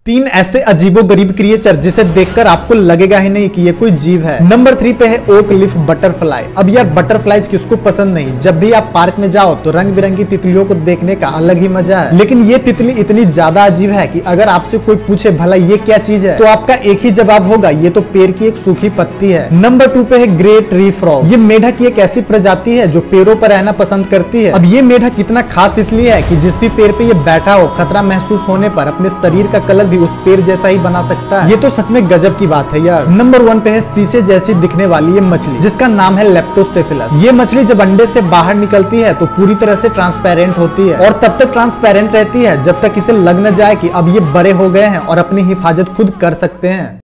तीन ऐसे अजीबो गरीब क्रिएचर जिसे देखकर आपको लगेगा ही नहीं कि ये कोई जीव है। नंबर 3 पे है ओक लीफ बटरफ्लाई। अब यार बटरफ्लाईज किसको पसंद नहीं। जब भी आप पार्क में जाओ तो रंग बिरंगी तितलियों को देखने का अलग ही मजा है, लेकिन ये तितली इतनी ज्यादा अजीब है कि अगर आपसे कोई पूछे भला ये क्या चीज है तो आपका एक ही जवाब होगा, ये तो पेड़ की एक सूखी पत्ती है। नंबर 2 पे है ग्रे ट्री फ्रॉग। ये मेढक की एक ऐसी प्रजाति है जो पेड़ों पर रहना पसंद करती है। अब ये मेढक इतना खास इसलिए है कि जिस भी पेड़ पे ये बैठा हो, खतरा महसूस होने पर अपने शरीर का कलर भी उस पेड़ जैसा ही बना सकता है। ये तो सच में गजब की बात है यार। नंबर 1 पे है शीशे जैसी दिखने वाली ये मछली, जिसका नाम है लेप्टोसेफिलस। ये मछली जब अंडे से बाहर निकलती है तो पूरी तरह से ट्रांसपेरेंट होती है और तब तक ट्रांसपेरेंट रहती है जब तक इसे लग न जाए कि अब ये बड़े हो गए हैं और अपनी हिफाजत खुद कर सकते हैं।